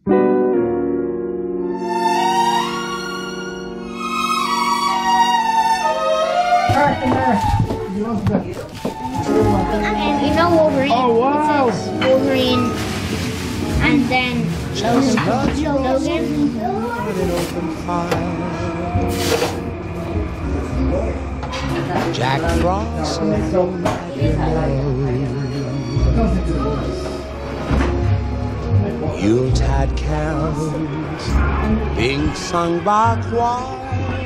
And you know Wolverine? Oh wow! It says Wolverine and then Logan. Jack Frost. Yuletide carols being sung by choir.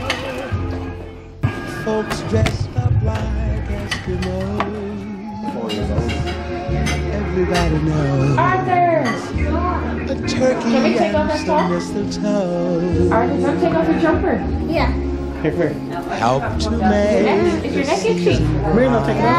Folks dressed up like Eskimos. Everybody knows. Arthur! A turkey Can we take off and that some top? mistletoe. Arthur, don't take off your jumper. Yeah. Here. Help to Is make your neck itchy? We're not taking off.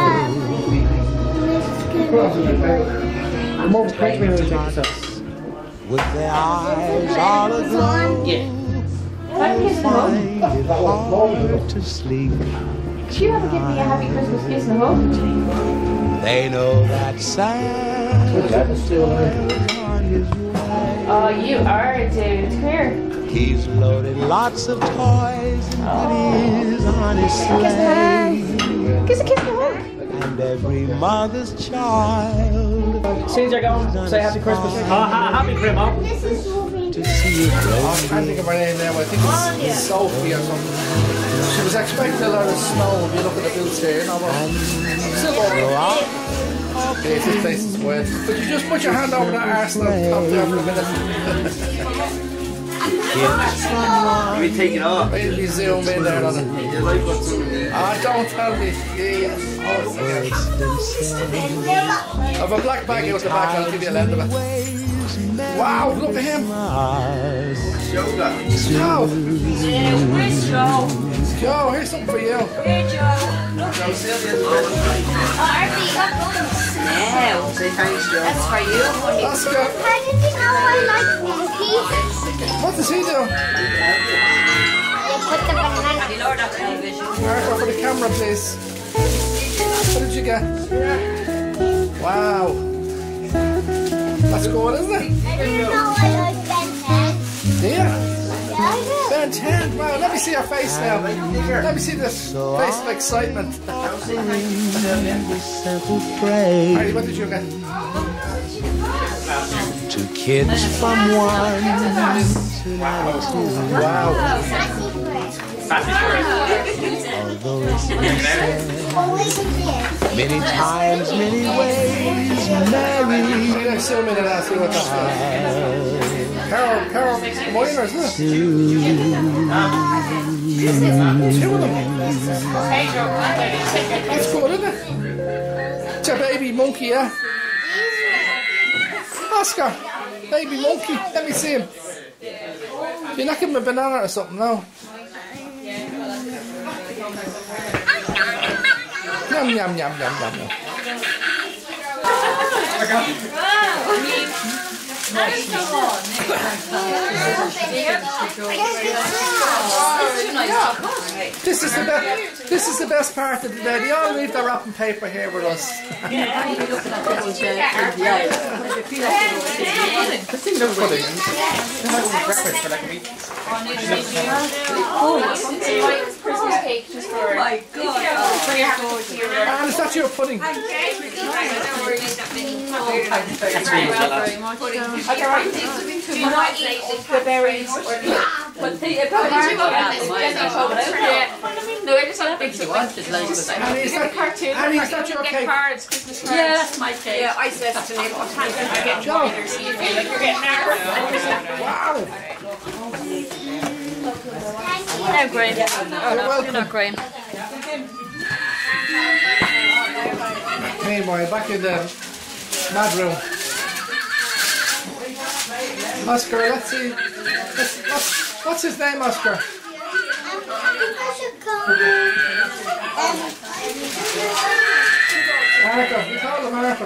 Come over, catch me when we take this off. with their eyes all aglow. Yeah. Can I kiss the hug? Find it hard to sleep. You haven't given me a happy Christmas kiss and a hug. They know that Santa's on his way. Oh, you are a dude. Come here. He's loaded lots of toys and goodies on his sleigh. Kiss a kiss and a hug. And every mother's child As soon as you're going, say Happy Christmas. Happy Christmas. This is Wolverine. to see it I can't think of her name now. I think it's Sophie or something. She was expecting a lot of snow. If you look at the bills here, you know, but still grow up. okay, this place is wet. But you just put your hand over that arse and I'll top there for a minute. Let me take it off. Wait till you zoom in there on it. You like what's zooming in? Ah, don't tell me. Yes. Oh, I have a black bag out the back. I'll give you a lend of it. Wow, look at him. Yoga. Joe. Joe, here's something for you. Joe Sylvia's Now. Say thanks, Joe. That's for you. Oscar, How did you know I like monkeys? what does he do? You put the banana. Marco, for the camera, please. What did you get? Wow. That's good, isn't it? You know I like Ben 10. Yeah. Yeah, I Ben 10. Wow, let me see your face now. Let me see this face of excitement. Simple phrase Harry, what did you get? to kids from 1 to 92. Wow. Although it's been said always a kid. many times, many ways, Mary Let's zoom in and I'll see what that's Carol Moyner, isn't it? Two of them. That's good, isn't it? It's a baby monkey, yeah? Oscar, baby monkey. Let me see him. You're not giving him a banana or something, no? Yum, yum, yum, yum, yum, yum. This is the best part of the day. They all leave their wrapping paper here with us. Christmas cake just for your And is that your pudding? the berries or the no, I just want to think Annie, is that your cake? cards, Christmas cards. Yeah, that's my cake. Yeah, I said to Nick, what time can I get Joiner, so you feel like you're getting nervous. Wow! No, Graham. You're welcome. You're not Graham. Meanwhile, back in the mad room. Oscar, let's see. What's his name, Oscar? Marco. We call him Marco.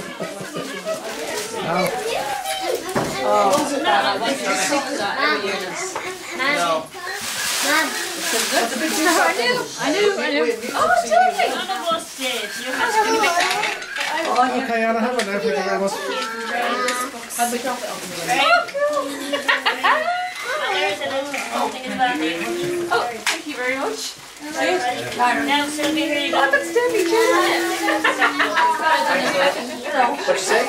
No. I knew. Oh, tell me. None of us did. You had to Okay, Anna, have a there. Thank you very much. Have we dropped it on the way? There's a little thing as well. Oh, thank you very much. Now Sylvia, here you go. That's Debbie, What you say?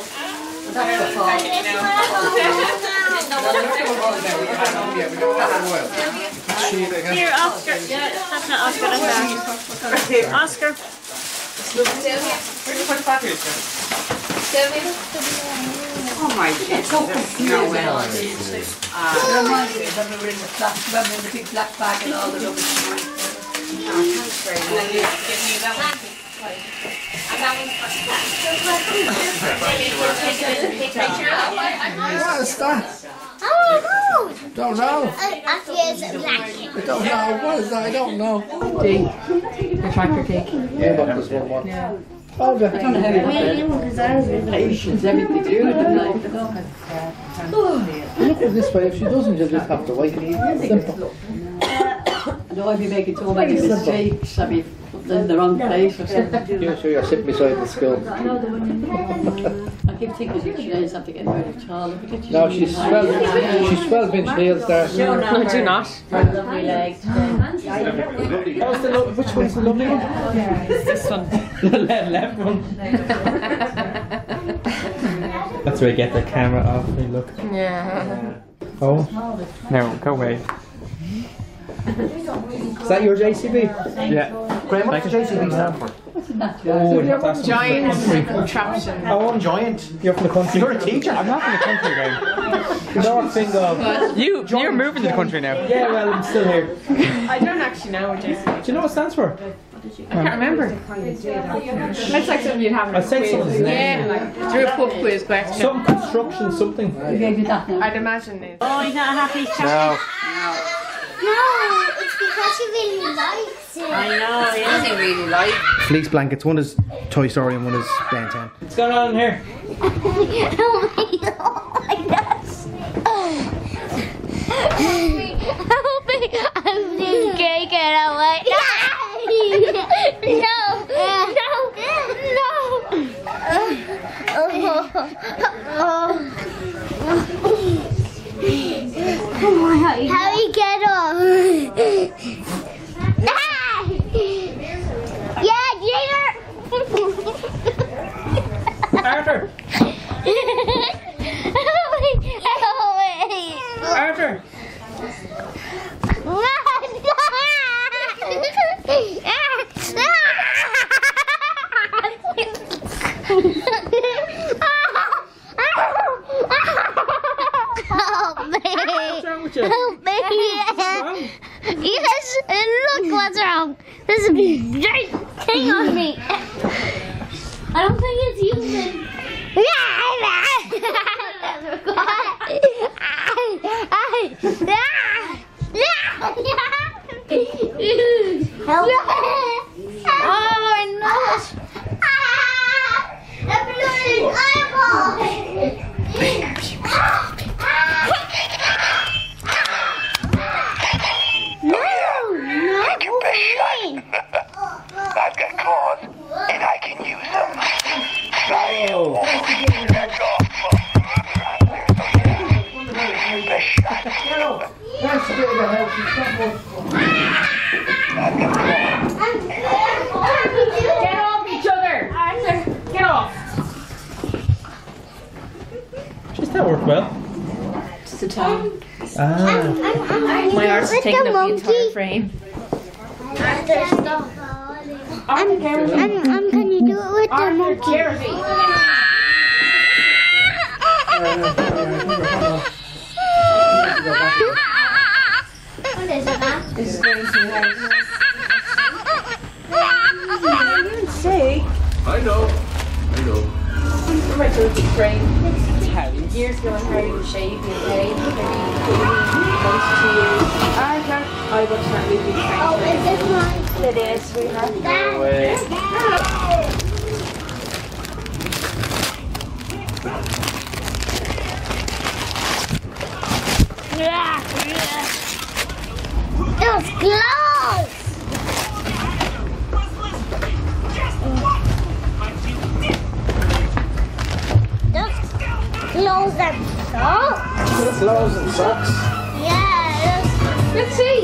Here, Oscar. That's not Oscar, that's Oscar. Oscar. Oh my goodness. No way. Reminds me of when we were in the big black bag and all the rubbish. Thanks very much. Give me that one. What is that? Oh, Don't know. actually, it's black. I don't know. What is that? I don't know. The tractor cake. Yeah, but this one more. Yeah. Oh, the I don't know how you patience, everything to do with them. Look at this way. If she doesn't, you'll just have to wait. Simple. No, I'd be making too many mistakes. I'd be putting them in the wrong place or something. You're sure you're sitting beside the school. I keep thinking she should have to get rid of Charlie. No, she's 12-inch heels there. No, do not. Lovely legs. Which one's the lovely one? This one. The left one. That's where you get the camera off me, look. Yeah. Oh. No, go away. Is that your JCB? Yeah. Graham, what's the JCB stand for? Oh, that's Giant contraption. Oh, I'm giant. You're from the country. You're a teacher. I'm not from the country, Graham. The north thing of... You're moving to the country now. Yeah, well, I'm still here. I don't actually know what JC. Do you know what it stands for? I can't remember. That's like something you'd have in a I'd say quiz. something's name. Yeah, like through a pub quiz question. Some construction, something. Who gave you that now? I'd imagine it. Oh, he's not happy. No. No, it's because she really likes it. I know, he doesn't really like. Fleece blankets. One is Toy Story and one is Ben 10. What's going on in here? Oh my god. Help me. I'm just taking away. No. Harry, get off. Yeah, Jigger. Arthur! Arthur! Help me! What's wrong with you? Help me! Yes, and look what's wrong. There's a giant thing on me. I don't think it's human. Help! Oh my nose! The bloody eyeball! I've got claws, and I can use them. Get off each other! Arthur, get off! Just that worked well. Just a time. Ah. My arse is taking up the entire frame. Can you do it with the monkey? What is it, man? This is going to nice. I know. My dirty frame. Years ago, I hired to shave me, okay? Maybe 1 to 2 years. I watched that movie. Oh, is this mine? It is, sweetheart. It was close! That's close. Oh. Clothes and socks. Yeah. Let's see.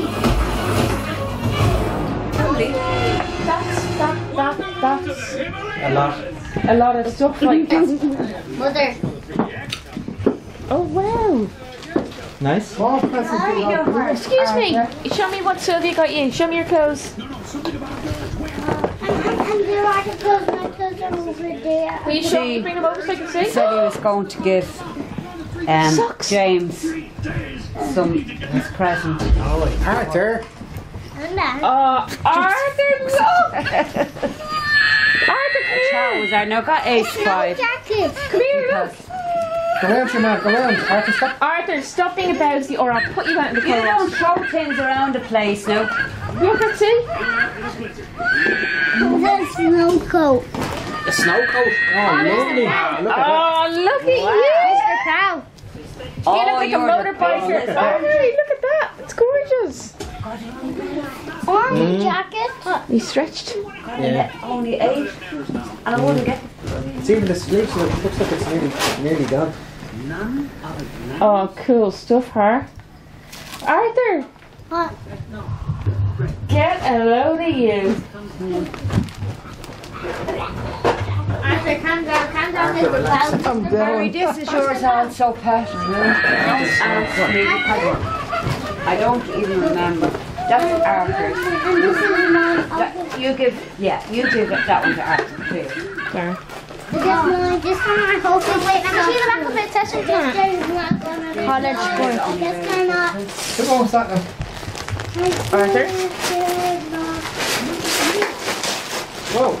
That's a lot of stuff like that. Mother. Oh wow. Nice. More presents. Excuse me. Show me what Sylvia got you. Show me your clothes. And there are the clothes, my clothes are over there. Will you bring them over so I can see? Said he was going to give James some his present. Arthur. Arthur, look! Arthur, come here! Was I now got age 5. Jacket. Come here, look! Go round, your man. Go round. Arthur, stop. Arthur, stop being a bowsy or I'll put you out in the You cold. don't throw things around the place now. Look at see. The snow coat. A snow coat. Oh, lovely. Look at that. Oh, look at you! Mr. Cow. You look like a you're the- motorbiker. at that. Arthur, look at that. It's gorgeous. Orange jacket. You stretched. Yeah. Only 8. And I wouldn't get It's even the sleeves. Look, looks like it's nearly gone. Oh, cool stuff, huh? Arthur, What? get a load of you. Arthur, calm down, Mr. Cow. I'm Mary, down. this is yours also, Pat. I don't even remember. That's Arthur's. And this is mine. You give that one to Arthur too. Sorry. This one I hope is wait. Let me see the back of it. Test it. College course. This cannot. Come on, what's that now? Arthur? Whoa.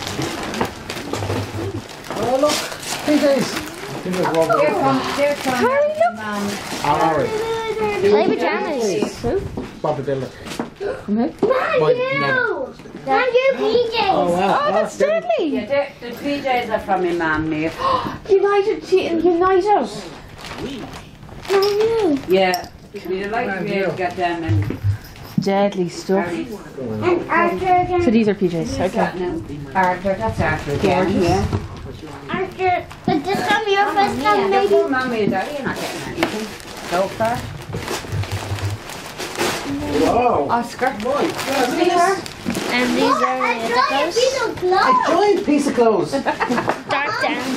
Oh, look. PJs. They're from Harry, look. Alright. Play pajamas. Bobby Dillon. Not you. Not you, PJs. Oh, wow. Oh, that's deadly. Yeah, the PJs are from my mum, Neve. United. Yeah. We'd like to be able to get them and Deadly stuff. And Arthur again. So these are PJs. Okay. Arthur, that's Arthur again. Yeah. Arthur, but this time your first time, Yeah, maybe. poor Mummy and Daddy are not getting anything so far. Whoa. Oscar. And these are A giant piece of clothes. Dark down.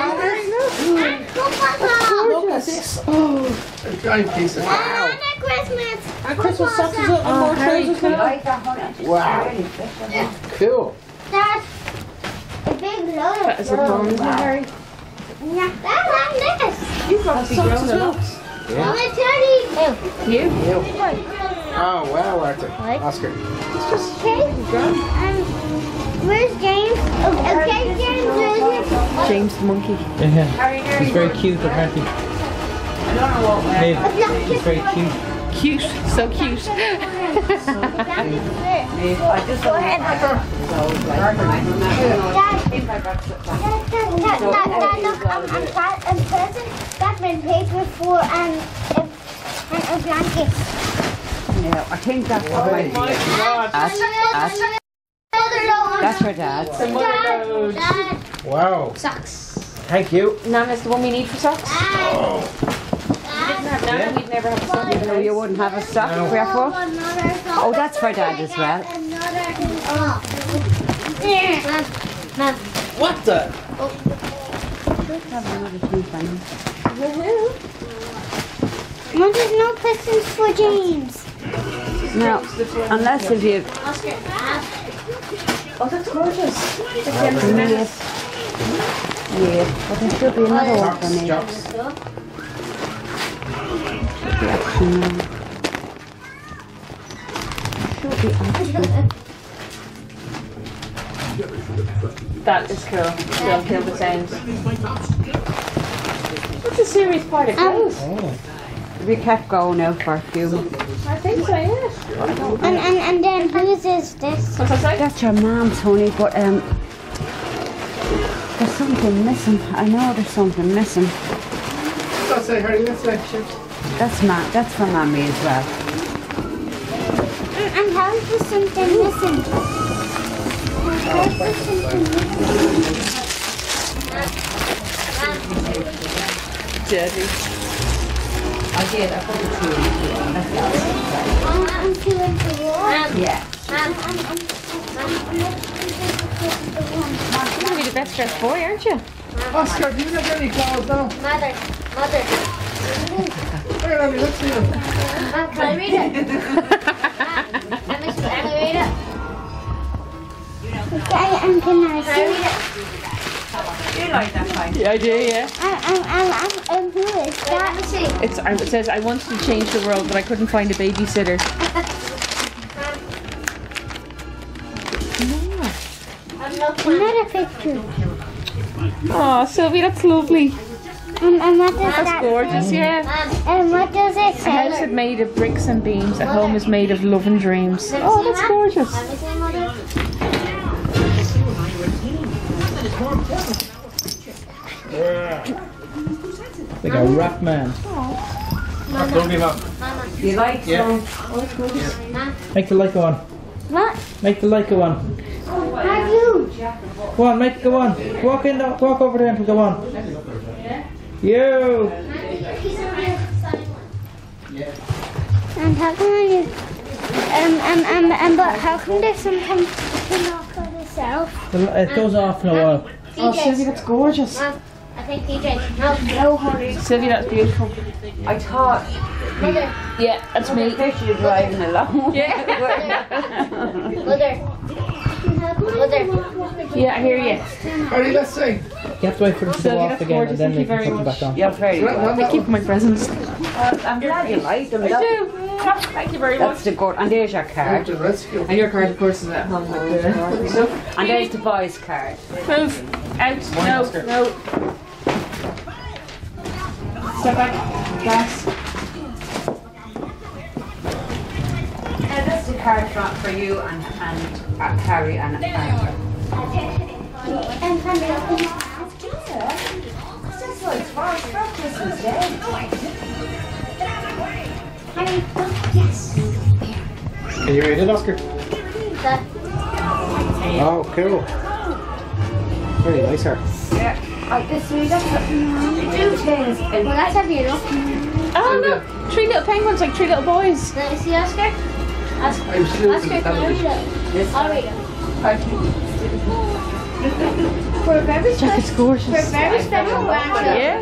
Look at this. Oh, a giant piece of And a Christmas. And Christmas socks is up and more trousers now. Wow. Cool. That's a big load. That is a bomb. Yeah, that's like this. You've obviously grown a lot. Yeah. Only 30. You? Oh, wow, Arthur. Oscar. Okay. Where's James? Okay, James, where's it? James the monkey. Yeah. He's very cute, apparently. I don't know what way. Maybe. He's very cute. Cute. So cute. I just don't have I'm present. That's been paid for a blanket. Yeah, I think that's what my That's her dad's. Dad. Wow. Socks. Thank you. Nana's the one we need for socks. Oh. Didn't have Nana, we'd never have a sock. No, you wouldn't have a sock for your foot? Oh, that's for Dad as well. Mom. What the? Mom, there's no presents for James. No, unless if you... Oh, that's gorgeous. Yes. Yeah, but there should be another one for me. Jocks. That is cool. Don't kill the sounds. That's a serious part of clothes. We kept going out for a few. I think so, yeah. And then whose is this? What's that say? That's your mom's, honey, but there's something missing. I know there's something missing. Let's say, Harry, let's say. That's for Mommy as well. And how is there something missing? How is there something missing? Daddy. I did. I put the two in. I'm doing the one. Yeah. You're gonna be the best dressed boy, aren't you? Oscar, do you have any clothes now? Mother. Here, let me see them. Mom, can I read it? Let me read it. And can I read it? Do you like that fight? Yeah, I do, yeah. Who is that? Let me see. It says, I wanted to change the world, but I couldn't find a babysitter. Another picture. Oh, Sylvie, that's lovely. And what does That's that gorgeous, say? yeah. And what does it A say? house is made of bricks and beams. A home is made of love and dreams. Oh, that's gorgeous. Let me see, Mother. Like a rap man. Don't give up. You like Yeah. Make the light go on. What? Make the light go on. Have you? Go on, make it go on. Walk over there and go on. You. And how can I but how come there's sometimes turn off by itself? It goes off in a while. Oh, Sylvie, that's gorgeous. I think DJ. No, honey. Sylvie, that's beautiful. I thought Mother. Yeah, that's me. picture you driving along. Mother. Yeah, I hear you. Harry, let's see. You have to wait for it to go Sylvie, off that's again gorgeous. and then Thank you they can very put them much. back on. You're very good. I keep my presents. I'm glad you like them. I do. Thank you very much. That's the good. And there's your card. The rescue. And your card, of course, is at home with the stuff. And there's the boy's card. Move. Out. No. Step back. Gas. That's the card for you and Harry and Arthur. And honey. That's like for Christmas Day. Honey. Yes. Can you read it, Oscar? Oh, cool. Very nice, sir. Yeah. That's what do things. Well, that's a beautiful. Oh, look. 3 little penguins, like 3 little boys. Let me see, Oscar. Oscar, can I read it? I'll read it. For a very Jack, it's gorgeous. For a very special grandchild. Yeah.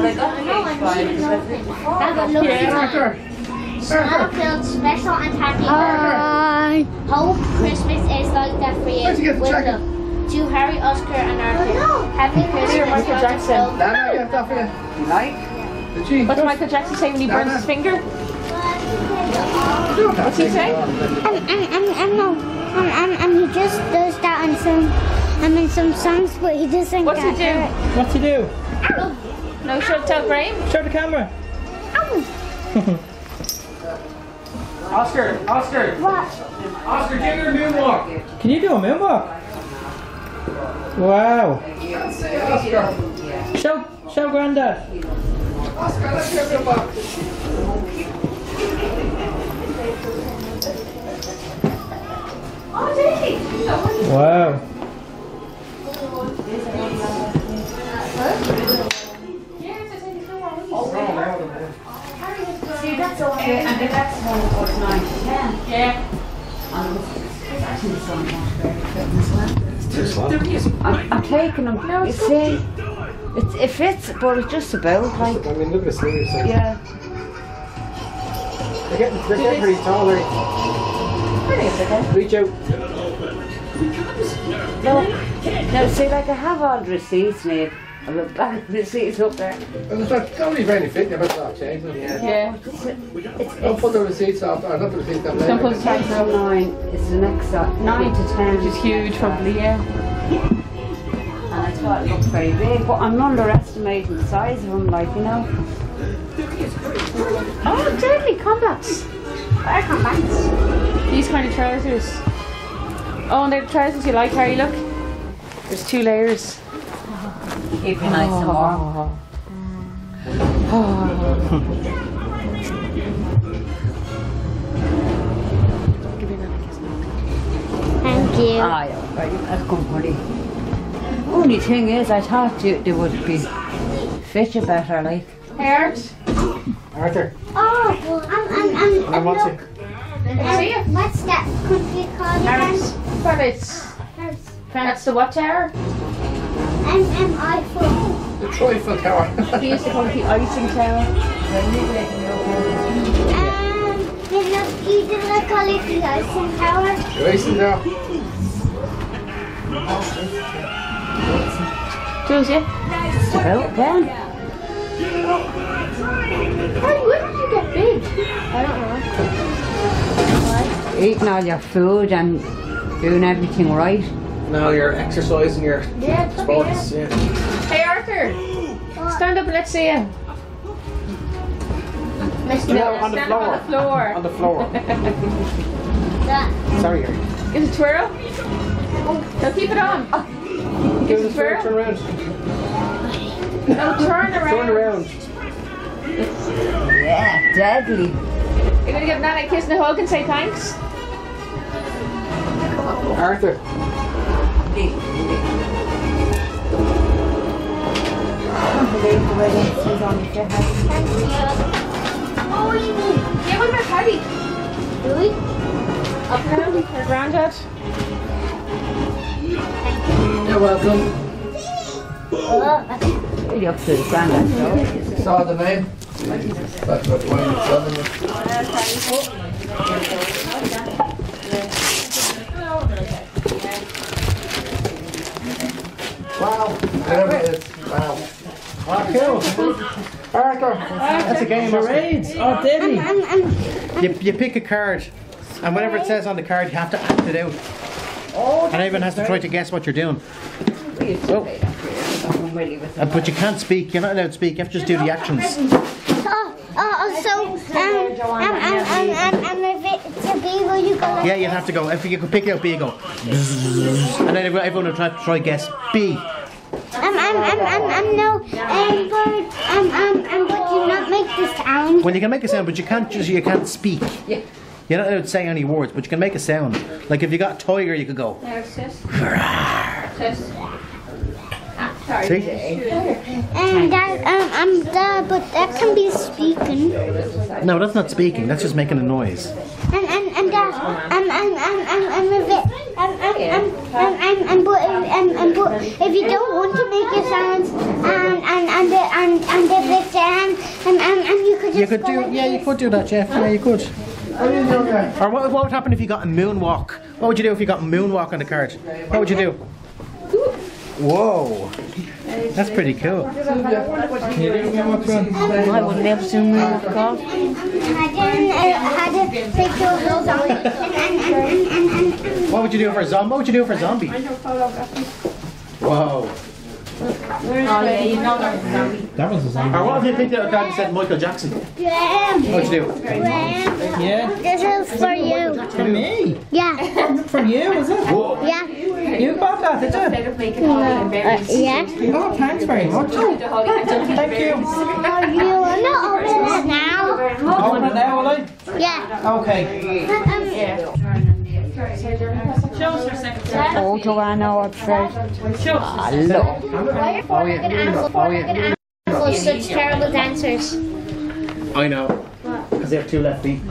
Have a look Smell-filled, special and happy birthday. Hope Christmas is like that for you. Where'd you get the With jacket? love. To Harry, Oscar and Arthur. Happy Christmas, Michael Jackson. Dana, I got that for you. You like? Did you? What did Michael Jackson say when he burns his finger? What's he say? He just does that in some songs, but he doesn't What's he get do? it. What's he do? No, should tell Graham. Show the camera. Oscar. What? Oscar, do your moonwalk. Can you do a moonwalk? Wow. Oscar. Show Granddad. Oscar, let's do your moonwalk. Wow. See, that's okay. And the next one was 9 to 10. Yeah. I'm taking them. You see, it fits, but it's just about like. I mean, look at the sleeves. Yeah. They're getting pretty tall, right? Reach out. No, see, like I have all the receipts made. I look back the receipts up there. And it's not only very fit, you better not change them. Yeah. Don't put the receipts off, or not the receipts that Don't put the tags So up. 9 is the next one. 9 to 10 Which is huge, probably, yeah. And I thought it looked very big, but I'm underestimating the size of them, like, you know. Oh, deadly combats. What are combats? These kind of trousers. Oh, and they're the trousers you like, Harry, look. There's 2 layers. Keep you nice and warm. Thank you. Ah, yeah, that's good, buddy. Only thing is, I thought they would be fit you better, like. Arthur. Oh, And what's it? what's that country called again? But it's that's the what tower? Eiffel. The Trifle Tower. We used to call it the icing tower. You didn't call it the icing tower? The Icing Tower. Jules, yeah? Well, then. When did you get big? I don't know. Eating all your food and doing everything right. Now you're exercising your sports. Yeah. Hey Arthur, stand up and let's see you. No, on the stand floor. up on the floor. On the floor. Sorry, Gary. Give it a twirl. No, keep it on. Give it a twirl. Turn around. No, turn around. Turn around. Yeah, deadly. You're gonna give Nana a kiss and a hug and say thanks. Arthur. Oh, you mean? Yeah, what about Paddy? Really? Up now, her granddad. You're welcome. Really up to the granddad, though. Saw the name. That's what one is telling me. Wow. Whatever it is. Wow. Oh, cool. Arthur. That's a game of charades. Oh, deadly. You pick a card, and whatever it says on the card, you have to act it out. And everyone has to try to guess what you're doing. But you can't speak. You're not allowed to speak. You have to just do the actions. To be where you go. Yeah, you have to go. If you can pick it up, B, you go. And then everyone will try to guess B. But you not make the sound. Well, you can make a sound, but you can't speak. Yeah. You're not allowed to say any words, but you can make a sound. Like if you got tiger, you could go. There's this. See? And that, but that can be speaking. No, that's not speaking. That's just making a noise. But if you don't want to make a sound, and they lift their hand, and you could just You could do. Yeah, you could do that, Jeff. Yeah, you could. Or what would happen if you got a moonwalk? What would you do if you got a moonwalk on the card? What would you do? Whoa, that's pretty cool. I wouldn't be able to do moonwalk at all. What would you do for a zombie? What would you do for a zombie? Whoa. That was a zombie. Or what if you picked out a card that said Michael Jackson? Yeah. What would you do? Yeah. This is for you. For me? Yeah. For you, is it? Whoa. Yeah. You bought that, did you? Yeah. Oh, thanks very much. Thank you. You want to open it now? Open it now, will I? Yeah. Okay. Oh, Joanna, I'm afraid. Hello. Such terrible dancers. I know. Because they have two left feet.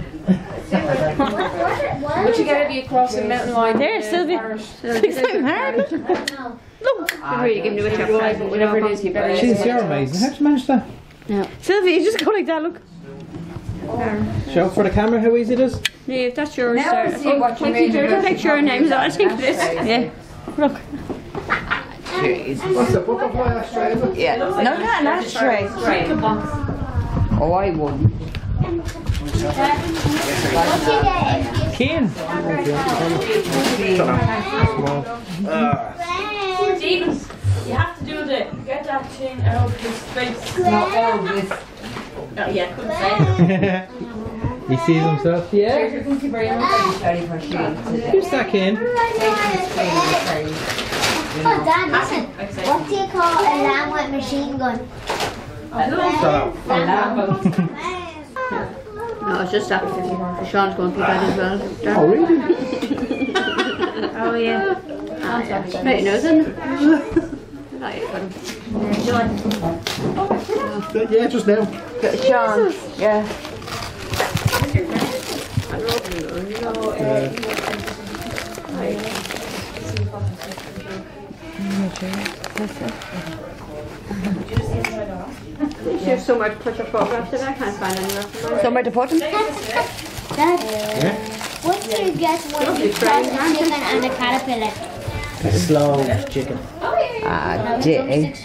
But you gotta be across the mountain line. There, Sylvia. It's like hard. Look. You're really giving it a try, but whatever it is, you better. Jeez, you're amazing. How'd you manage that? No. Sylvia, you just go like that, look. Show for the camera how easy it is. Yeah, if that's yours. Now we'll see what you made of it. Picture and names on it. I think it is. Yeah. Look. What's the butterfly ashtray? Is it? Yeah. No, not straight. Oh, I wouldn't. Keen. Stephen, you have to do get that thing out of his face. Not Elvis. Oh, yeah, couldn't say. He sees himself. Yeah. Thank you very much. Who's that, Keen? Oh, Dad, listen. What do you call a lamb with machine gun? No, it's just that. Sean's going through that as well. Oh, really? Oh, yeah. Right, he knows, isn't it? Yeah, just now. John. Yeah. There's so much picture photographs that I can't find anywhere. Somewhere to put them? Dad, what do you get when you cross a chicken and a caterpillar? Slow chicken. Ah, Jesus.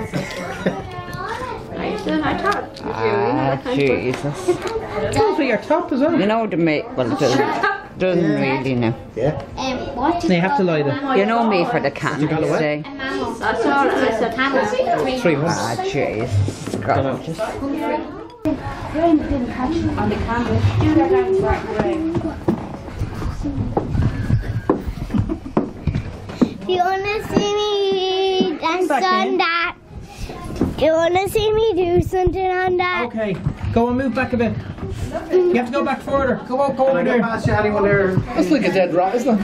Jesus. Go for your top as well. You know the mate. Well, it doesn't really know. Yeah. What So you have to lie there. You know me for the can. You got away? That's all. I said camel. 3 months. Ah, Jesus. God. On the canvas. Do that dance right away. You wanna see me dance on that? You wanna see me do something on that? Okay. Go and move back a bit. You have to go back further. Go over there. Pass you anyone there. That's like a dead rat, isn't it?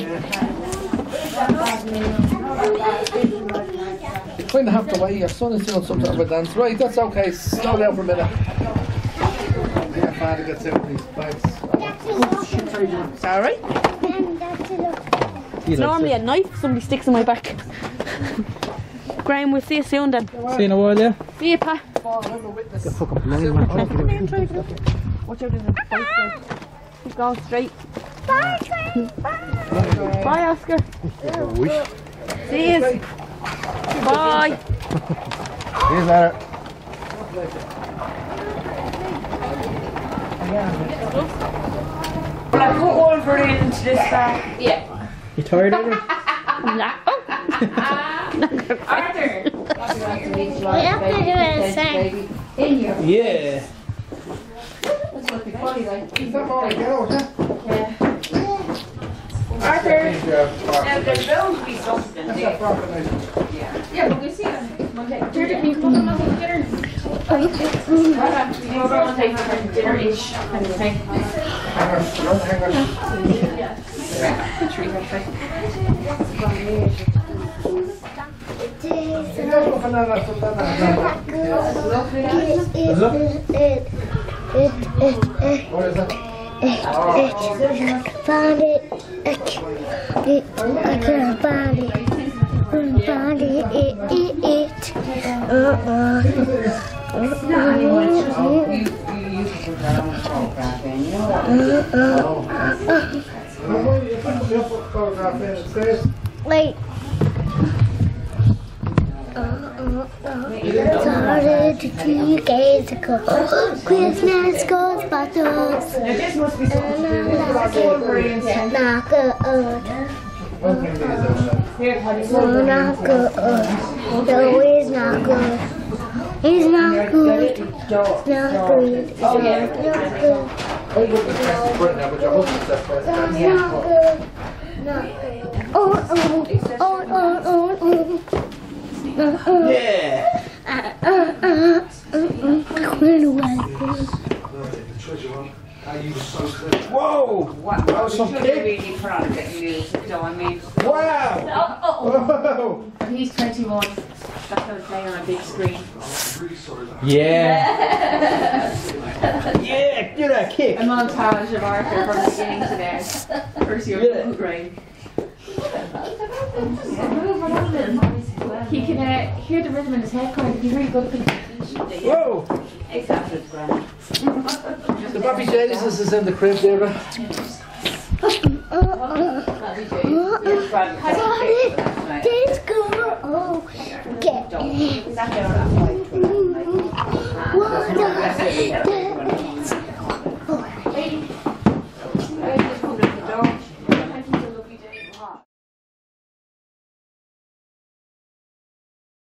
Going to have to wait. Your son is doing some sort of a dance. Right, that's okay. Slow down for a minute. Yeah, father gets out of these bags. Is that alright? It's normally a knife somebody sticks in my back. Graham, we'll see you soon then. See you in a while, yeah. See you, Pa. Oh, I'm a witness. Fucking blind, man. Watch out, there's a fight there. Keep going straight. Bye, Oscar. See you. Bye. See you later. Well, I put one for into this bag. Yeah. You tired of it? Arthur. We have to do it the same. Yeah. Arthur. Now there's bound to be something there. Yeah, but we'll see it. Monday. Dinner-ish. Found it. I can't find it. Found it. Wait. Started 2 days ago. Christmas Ghostbusters. Not good. Not good. No, he's not good. He's not good. Not good. Not good. Yeah. Whoa! What? That was some really proud of getting music, though. I mean, Wow! Whoa! He's 21. That's going to play on a big screen. Yeah. Yeah, give that kick. A montage of Arthur from the beginning to there. First year of boot rain. He can hear the rhythm in his head going, he's really good at the Whoa! exactly. The baby Jesus is in the crib there. This girl, oh, get it.